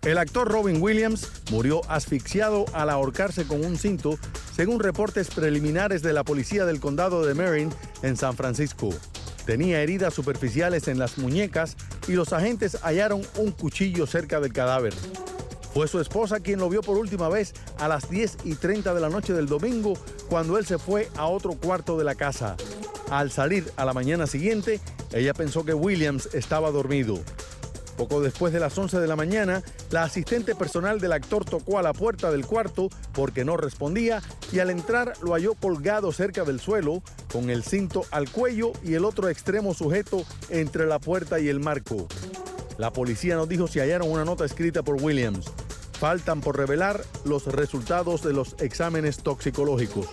El actor Robin Williams murió asfixiado al ahorcarse con un cinto, según reportes preliminares de la policía del condado de Marin en San Francisco. Tenía heridas superficiales en las muñecas y los agentes hallaron un cuchillo cerca del cadáver. Fue su esposa quien lo vio por última vez a las 10:30 de la noche del domingo, cuando él se fue a otro cuarto de la casa. Al salir a la mañana siguiente, ella pensó que Williams estaba dormido. Poco después de las 11 de la mañana, la asistente personal del actor tocó a la puerta del cuarto porque no respondía y al entrar lo halló colgado cerca del suelo, con el cinto al cuello y el otro extremo sujeto entre la puerta y el marco. La policía no dijo si hallaron una nota escrita por Williams. Faltan por revelar los resultados de los exámenes toxicológicos.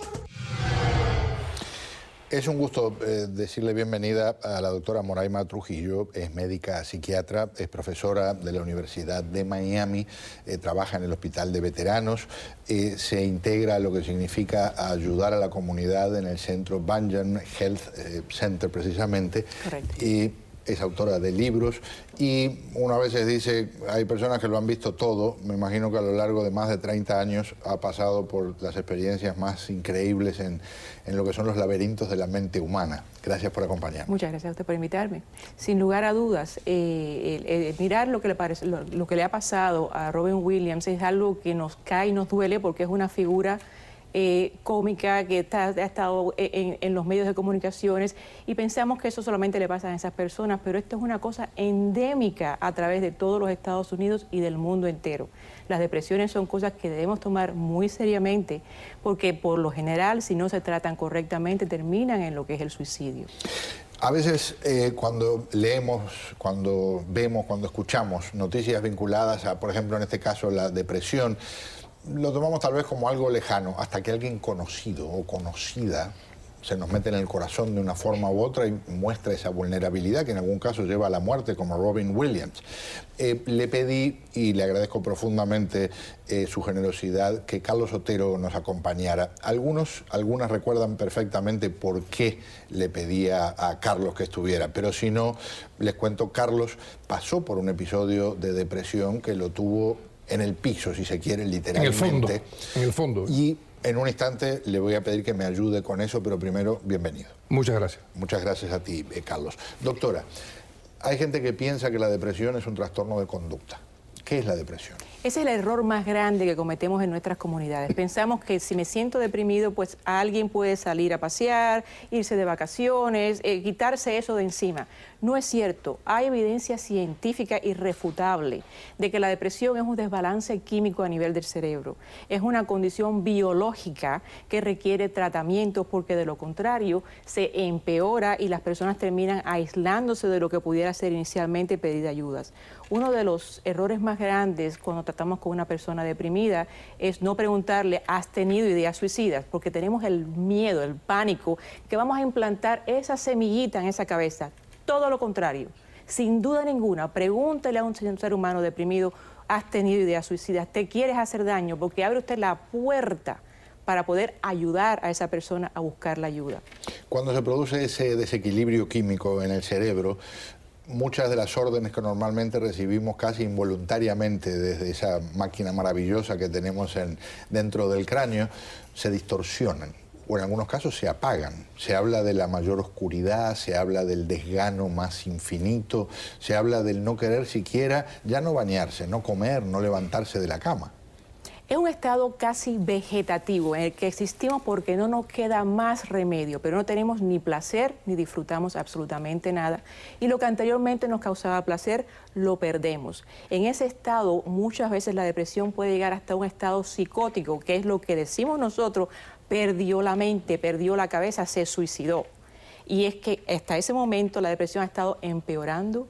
Es un gusto decirle bienvenida a la doctora Moraima Trujillo. Es médica psiquiatra, es profesora de la Universidad de Miami, trabaja en el Hospital de Veteranos, se integra a lo que significa ayudar a la comunidad en el centro Banyan Health Center precisamente. Correcto. Es autora de libros y una vez dice, hay personas que lo han visto todo. Me imagino que a lo largo de más de 30 años ha pasado por las experiencias más increíbles en lo que son los laberintos de la mente humana. Gracias por acompañarnos. Muchas gracias a usted por invitarme. Sin lugar a dudas, mirar lo que le ha pasado a Robin Williams es algo que nos cae y nos duele porque es una figura cómica que ha estado en los medios de comunicaciones y pensamos que eso solamente le pasa a esas personas, pero esto es una cosa endémica a través de todos los Estados Unidos y del mundo entero. Las depresiones son cosas que debemos tomar muy seriamente porque por lo general, si no se tratan correctamente, terminan en lo que es el suicidio. A veces cuando leemos, cuando vemos, cuando escuchamos noticias vinculadas a, por ejemplo, en este caso, la depresión, lo tomamos tal vez como algo lejano, hasta que alguien conocido o conocida se nos mete en el corazón de una forma u otra y muestra esa vulnerabilidad que en algún caso lleva a la muerte, como Robin Williams. Le pedí, y le agradezco profundamente su generosidad, que Carlos Otero nos acompañara. Algunas recuerdan perfectamente por qué le pedía a Carlos que estuviera, pero si no, les cuento, Carlos pasó por un episodio de depresión que lo tuvo en el piso, si se quiere, literalmente. En el fondo. Y en un instante le voy a pedir que me ayude con eso, pero primero, bienvenido. Muchas gracias. Muchas gracias a ti, Carlos. Doctora, hay gente que piensa que la depresión es un trastorno de conducta. ¿Qué es la depresión? Ese es el error más grande que cometemos en nuestras comunidades. Pensamos que si me siento deprimido, pues alguien puede salir a pasear, irse de vacaciones, quitarse eso de encima. No es cierto. Hay evidencia científica irrefutable de que la depresión es un desbalance químico a nivel del cerebro. Es una condición biológica que requiere tratamientos porque de lo contrario se empeora y las personas terminan aislándose de lo que pudiera ser inicialmente pedir ayudas. Uno de los errores más grandes cuando tratamos con una persona deprimida es no preguntarle, ¿has tenido ideas suicidas? Porque tenemos el miedo, el pánico, que vamos a implantar esa semillita en esa cabeza. Todo lo contrario, sin duda ninguna, pregúntele a un ser humano deprimido, ¿has tenido ideas suicidas? ¿Te quieres hacer daño? Porque abre usted la puerta para poder ayudar a esa persona a buscar la ayuda. Cuando se produce ese desequilibrio químico en el cerebro, muchas de las órdenes que normalmente recibimos casi involuntariamente desde esa máquina maravillosa que tenemos dentro del cráneo se distorsionan o en algunos casos se apagan. Se habla de la mayor oscuridad, se habla del desgano más infinito, se habla del no querer siquiera ya no bañarse, no comer, no levantarse de la cama. Es un estado casi vegetativo en el que existimos porque no nos queda más remedio, pero no tenemos ni placer ni disfrutamos absolutamente nada. Y lo que anteriormente nos causaba placer, lo perdemos. En ese estado, muchas veces la depresión puede llegar hasta un estado psicótico, que es lo que decimos nosotros, perdió la mente, perdió la cabeza, se suicidó. Y es que hasta ese momento la depresión ha estado empeorando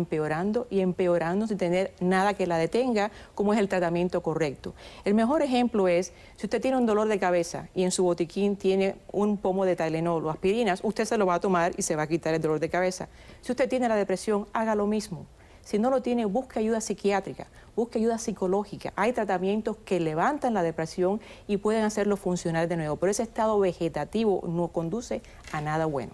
y empeorando sin tener nada que la detenga, como es el tratamiento correcto. El mejor ejemplo es, si usted tiene un dolor de cabeza y en su botiquín tiene un pomo de Tylenol o aspirinas, usted se lo va a tomar y se va a quitar el dolor de cabeza. Si usted tiene la depresión, haga lo mismo. Si no lo tiene, busque ayuda psiquiátrica, busque ayuda psicológica. Hay tratamientos que levantan la depresión y pueden hacerlo funcionar de nuevo, pero ese estado vegetativo no conduce a nada bueno.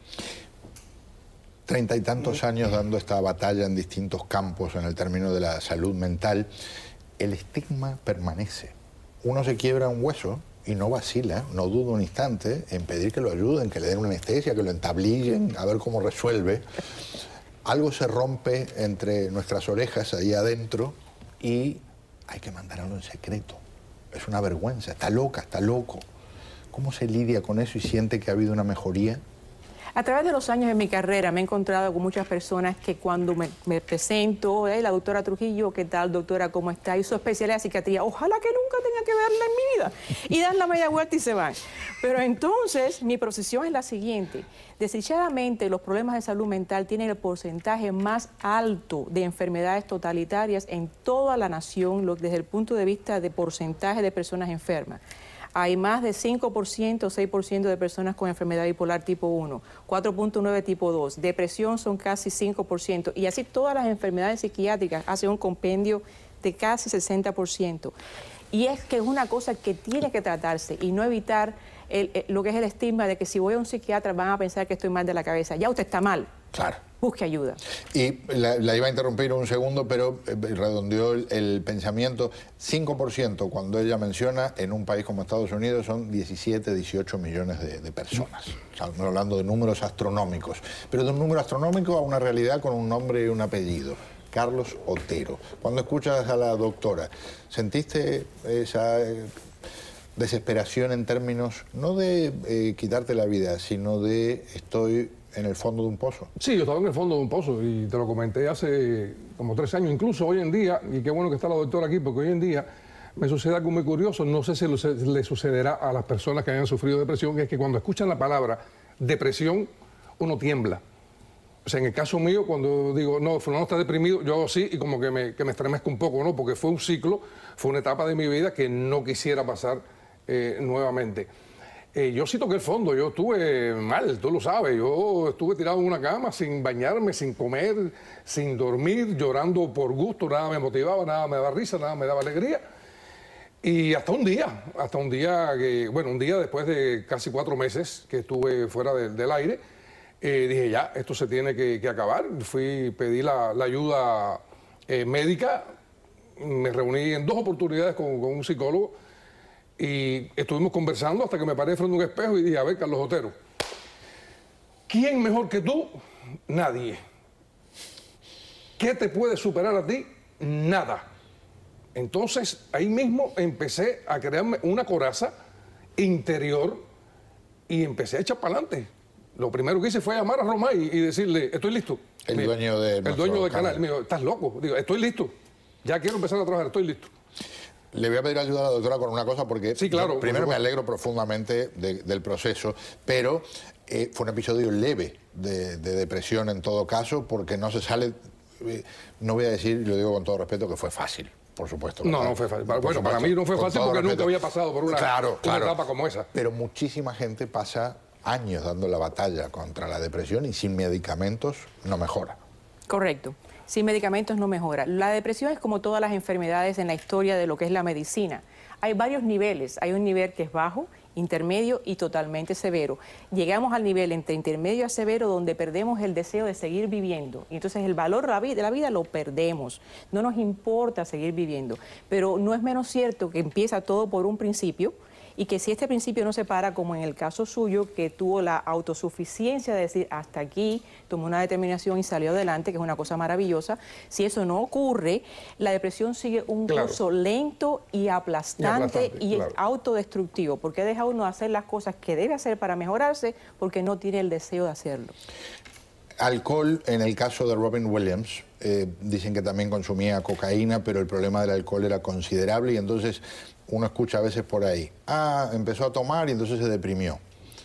30 y tantos años dando esta batalla en distintos campos en el término de la salud mental. el estigma permanece. Uno se quiebra un hueso y no vacila, no duda un instante en pedir que lo ayuden, que le den una anestesia, que lo entablillen, a ver cómo resuelve. Algo se rompe entre nuestras orejas ahí adentro y hay que mandarlo en secreto. Es una vergüenza, está loca, está loco. ¿Cómo se lidia con eso y siente que ha habido una mejoría? A través de los años de mi carrera me he encontrado con muchas personas que cuando me presento, la doctora Trujillo, ¿qué tal, doctora? ¿Cómo está? Y su especialidad de psiquiatría, ojalá que nunca tenga que verla en mi vida. Y dan la media vuelta y se van. Pero entonces mi posición es la siguiente. Desdichadamente, los problemas de salud mental tienen el porcentaje más alto de enfermedades totalitarias en toda la nación, desde el punto de vista de porcentaje de personas enfermas. Hay más de 5%, 6% de personas con enfermedad bipolar tipo 1, 4.9 tipo 2, depresión son casi 5%, y así todas las enfermedades psiquiátricas hacen un compendio de casi 60%. Y es que es una cosa que tiene que tratarse y no evitar lo que es el estigma de que si voy a un psiquiatra van a pensar que estoy mal de la cabeza. Ya usted está mal. Claro. Busque ayuda. Y la iba a interrumpir un segundo, pero redondeó el pensamiento. 5% cuando ella menciona en un país como Estados Unidos son 17, 18 millones de personas. Estamos hablando de números astronómicos. Pero de un número astronómico a una realidad con un nombre y un apellido. Carlos Otero. Cuando escuchas a la doctora, ¿sentiste esa desesperación en términos no de quitarte la vida, sino de estoy en el fondo de un pozo? Sí, yo estaba en el fondo de un pozo y te lo comenté hace como 3 años, incluso hoy en día, y qué bueno que está la doctora aquí, porque hoy en día me sucede algo muy curioso, no sé si le sucederá a las personas que hayan sufrido depresión, que es que cuando escuchan la palabra depresión, uno tiembla. O sea, en el caso mío, cuando digo, no, fulano está deprimido, yo hago así y como que me estremezco un poco, ¿no? Porque fue un ciclo, fue una etapa de mi vida que no quisiera pasar nuevamente. Yo sí toqué el fondo, yo estuve mal, tú lo sabes, yo estuve tirado en una cama sin bañarme, sin comer, sin dormir, llorando por gusto, nada me motivaba, nada me daba risa, nada me daba alegría. Y hasta un día que, bueno, un día después de casi 4 meses que estuve fuera del aire, dije ya, esto se tiene que acabar. Pedí la ayuda médica, me reuní en 2 oportunidades con un psicólogo y estuvimos conversando hasta que me paré frente a un espejo y dije, a ver, Carlos Otero, ¿quién mejor que tú? Nadie. ¿Qué te puede superar a ti? Nada. Entonces, ahí mismo empecé a crearme una coraza interior y empecé a echar para adelante. Lo primero que hice fue llamar a Romay y decirle, estoy listo. El dueño del canal. Me dijo, estás loco. Digo, estoy listo. Ya quiero empezar a trabajar, estoy listo. Le voy a pedir ayuda a la doctora con una cosa porque sí, claro, primero me alegro profundamente del proceso, pero fue un episodio leve de depresión en todo caso porque no se sale, no voy a decir, lo digo con todo respeto, que fue fácil. Por supuesto. No, no fue fácil. Bueno, para mí no fue fácil porque nunca había pasado por una etapa como esa. Pero muchísima gente pasa años dando la batalla contra la depresión y sin medicamentos no mejora. Correcto. Sin medicamentos no mejora. La depresión es como todas las enfermedades en la historia de lo que es la medicina. Hay varios niveles. Hay un nivel que es bajo, intermedio y totalmente severo. Llegamos al nivel entre intermedio a severo donde perdemos el deseo de seguir viviendo. Y entonces el valor de la vida lo perdemos. No nos importa seguir viviendo. Pero no es menos cierto que empieza todo por un principio y que si este principio no se para, como en el caso suyo, que tuvo la autosuficiencia de decir hasta aquí, tomó una determinación y salió adelante, que es una cosa maravillosa, si eso no ocurre, la depresión sigue un curso lento y aplastante y autodestructivo, porque deja uno hacer las cosas que debe hacer para mejorarse porque no tiene el deseo de hacerlo. Alcohol, en el caso de Robin Williams, dicen que también consumía cocaína, pero el problema del alcohol era considerable y entonces uno escucha a veces por ahí, empezó a tomar y entonces se deprimió.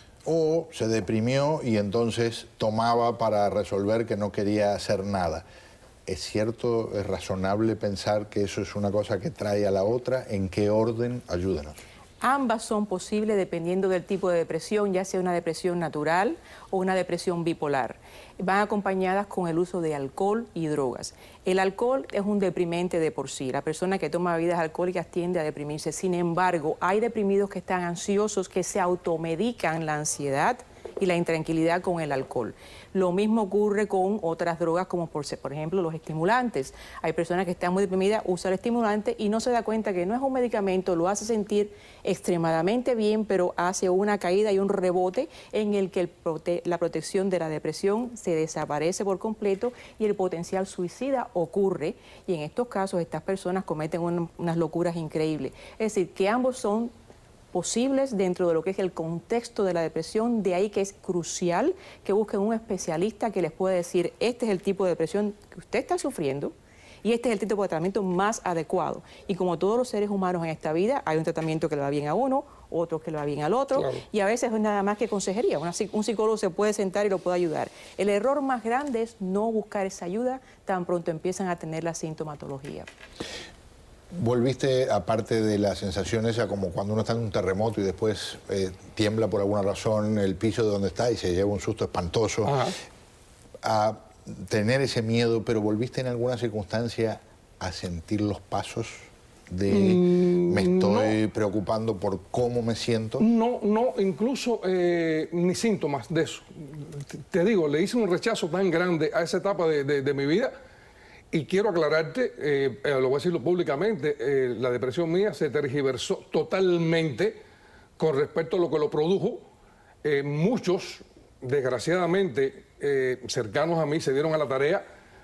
O se deprimió y entonces tomaba para resolver que no quería hacer nada. ¿Es cierto, es razonable pensar que eso es una cosa que trae a la otra? ¿En qué orden? Ayúdenos. Ambas son posibles dependiendo del tipo de depresión, ya sea una depresión natural o una depresión bipolar. Van acompañadas con el uso de alcohol y drogas. El alcohol es un deprimente de por sí. La persona que toma bebidas alcohólicas tiende a deprimirse. Sin embargo, hay deprimidos que están ansiosos, que se automedican la ansiedad y la intranquilidad con el alcohol. Lo mismo ocurre con otras drogas como por ejemplo los estimulantes. Hay personas que están muy deprimidas, usan el estimulante y no se da cuenta que no es un medicamento, lo hace sentir extremadamente bien, pero hace una caída y un rebote en el que la protección de la depresión se desaparece por completo y el potencial suicida ocurre, y en estos casos estas personas cometen unas locuras increíbles. Es decir, que ambos son posibles dentro de lo que es el contexto de la depresión, de ahí que es crucial que busquen un especialista que les pueda decir, este es el tipo de depresión que usted está sufriendo y este es el tipo de tratamiento más adecuado. Y como todos los seres humanos en esta vida, hay un tratamiento que le va bien a uno, otro que le va bien al otro, claro. Y a veces no es nada más que consejería. Un psicólogo se puede sentar y lo puede ayudar. El error más grande es no buscar esa ayuda tan pronto empiezan a tener la sintomatología. Volviste, aparte de la sensación esa, como cuando uno está en un terremoto y después tiembla por alguna razón el piso de donde está y se lleva un susto espantoso, a tener ese miedo, pero ¿volviste en alguna circunstancia a sentir los pasos de me estoy preocupando por cómo me siento? No, incluso ni síntomas de eso. Te digo, le hice un rechazo tan grande a esa etapa de mi vida. Y quiero aclararte, lo voy a decirlo públicamente, la depresión mía se tergiversó totalmente con respecto a lo que lo produjo. Muchos, desgraciadamente, cercanos a mí, se dieron a la tarea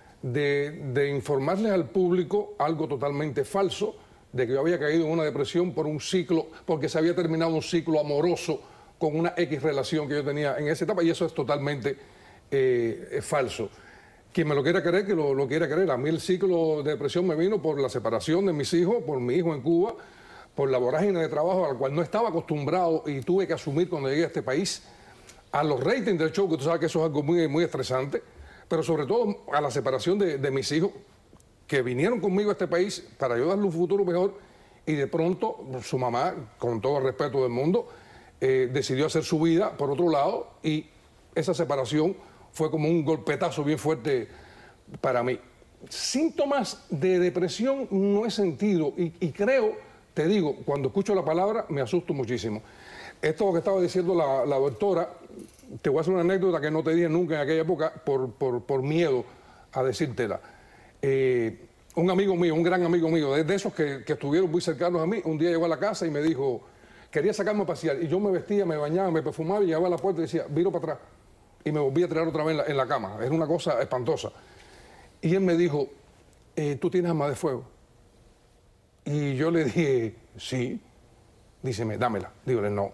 de informarles al público algo totalmente falso, de que yo había caído en una depresión por un ciclo, porque se había terminado un ciclo amoroso con una X relación que yo tenía en esa etapa, y eso es totalmente falso. Quien me lo quiera creer, que lo quiera creer. A mí el ciclo de depresión me vino por la separación de mis hijos, por mi hijo en Cuba, por la vorágine de trabajo al cual no estaba acostumbrado y tuve que asumir cuando llegué a este país, a los ratings del show, que tú sabes que eso es algo muy, muy estresante, pero sobre todo a la separación de mis hijos, que vinieron conmigo a este país para yo darle un futuro mejor, y de pronto su mamá, con todo el respeto del mundo, decidió hacer su vida por otro lado, y esa separación fue como un golpetazo bien fuerte para mí. Síntomas de depresión no he sentido y creo, te digo, cuando escucho la palabra me asusto muchísimo. Esto que estaba diciendo la doctora, te voy a hacer una anécdota que no te dije nunca en aquella época por miedo a decírtela. Un amigo mío, un gran amigo mío, de esos que estuvieron muy cercanos a mí, un día llegó a la casa y me dijo, quería sacarme a pasear, y yo me vestía, me bañaba, me perfumaba y llegaba a la puerta y decía, viro para atrás. Y me volví a tirar otra vez en la cama. Era una cosa espantosa. Y él me dijo, ¿tú tienes arma de fuego? Y yo le dije, sí. Díceme, dámela. Dígole, no.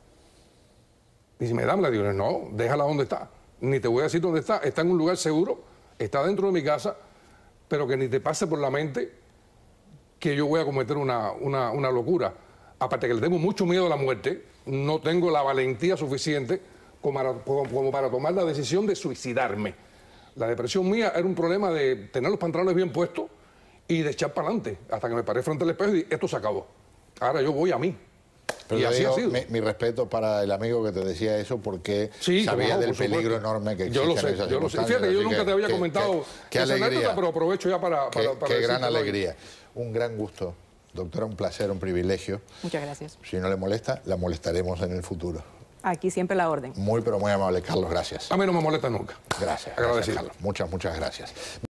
Díceme, dámela. Dígole, no, déjala donde está. Ni te voy a decir dónde está. Está en un lugar seguro, está dentro de mi casa, pero que ni te pase por la mente que yo voy a cometer una locura. Aparte que le tengo mucho miedo a la muerte, no tengo la valentía suficiente como para tomar la decisión de suicidarme. La depresión mía era un problema de tener los pantalones bien puestos y de echar para adelante, hasta que me paré frente al espejo y dije, esto se acabó. Ahora yo voy a mí. Pero y así ha sido. Mi respeto para el amigo que te decía eso, porque sí, sabía del peligro enorme que existe. Yo lo sé. Fíjate, yo nunca te había comentado esa anécdota, pero aprovecho ya para qué gran alegría. Un gran gusto. Doctora, un placer, un privilegio. Muchas gracias. Si no le molesta, la molestaremos en el futuro. Aquí siempre la orden. Muy, pero muy amable, Carlos. Gracias. A mí no me molesta nunca. Gracias. Agradecido. Carlos. Muchas gracias.